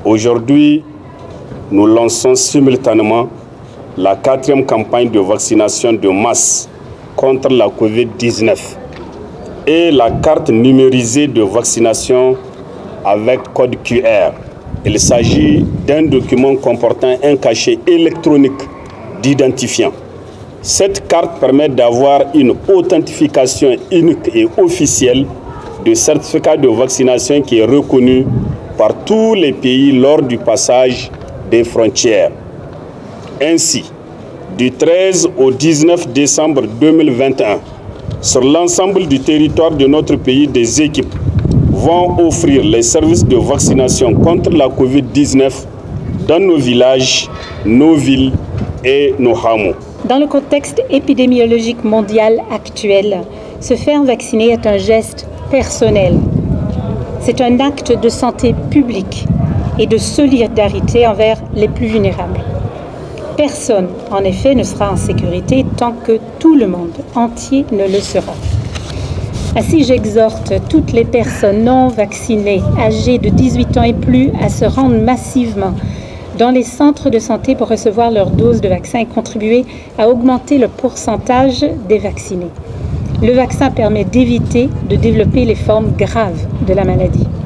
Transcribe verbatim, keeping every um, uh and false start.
Aujourd'hui, nous lançons simultanément la quatrième campagne de vaccination de masse contre la Covid dix-neuf et la carte numérisée de vaccination avec code Q R. Il s'agit d'un document comportant un cachet électronique d'identifiant. Cette carte permet d'avoir une authentification unique et officielle de certificat de vaccination qui est reconnu par tous les pays lors du passage des frontières. Ainsi, du treize au dix-neuf décembre deux mille vingt et un, sur l'ensemble du territoire de notre pays, des équipes vont offrir les services de vaccination contre la Covid dix-neuf dans nos villages, nos villes et nos hameaux. Dans le contexte épidémiologique mondial actuel, se faire vacciner est un geste personnel. C'est un acte de santé publique et de solidarité envers les plus vulnérables. Personne, en effet, ne sera en sécurité tant que tout le monde entier ne le sera. Ainsi, j'exhorte toutes les personnes non vaccinées, âgées de dix-huit ans et plus, à se rendre massivement dans les centres de santé pour recevoir leur dose de vaccin et contribuer à augmenter le pourcentage des vaccinés. Le vaccin permet d'éviter de développer les formes graves de la maladie.